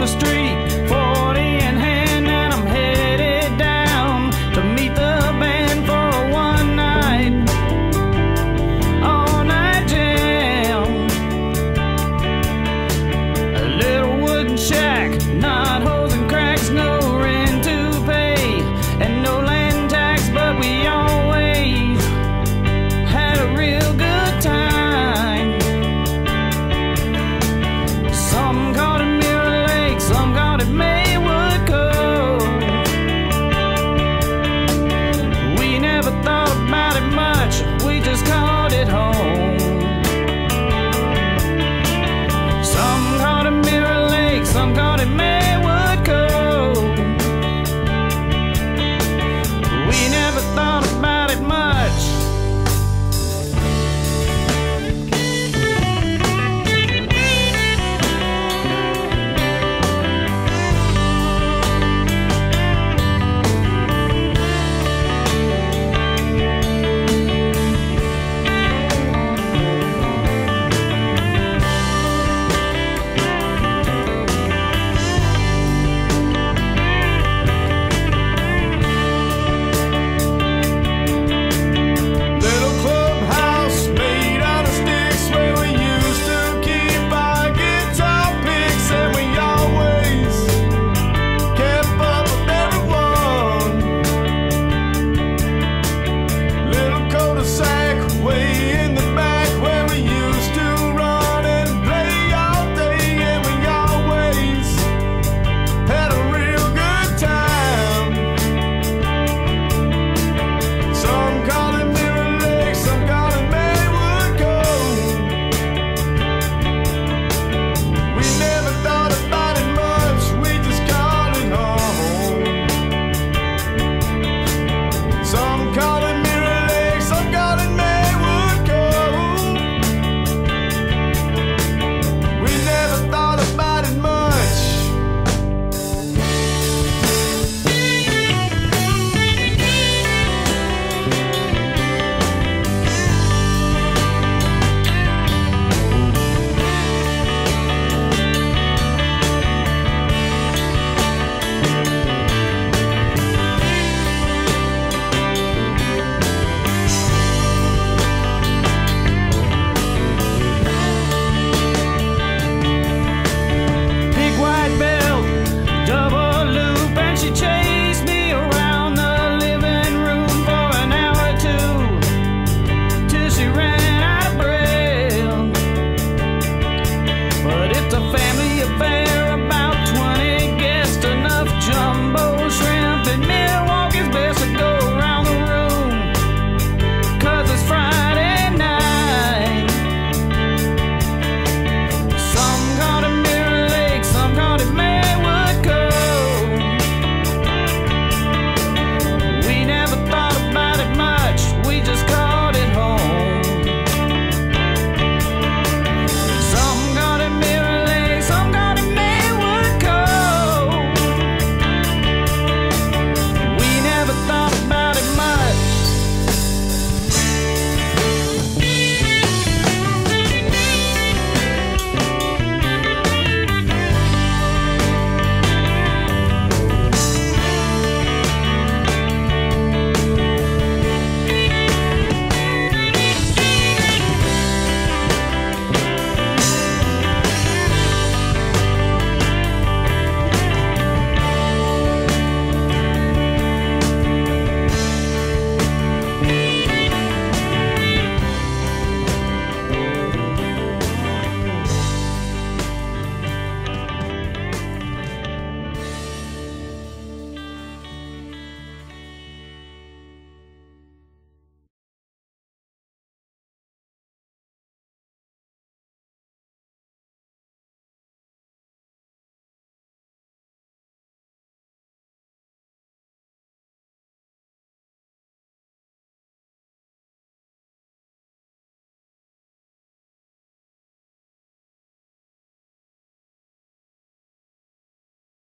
the street, 40 in hand, and I'm headed down to meet the band for a one-night, all-night jam. A little wooden shack, not holes and cracks, no rent to pay, and no land tax, but we always had a real good time. Some called it Mirror Lake, some called it Maywood Cove. We never thought about it much, we just called it home. Some called it Mirror Lake, some called it Maywood Cove. We never thought about it much. She changed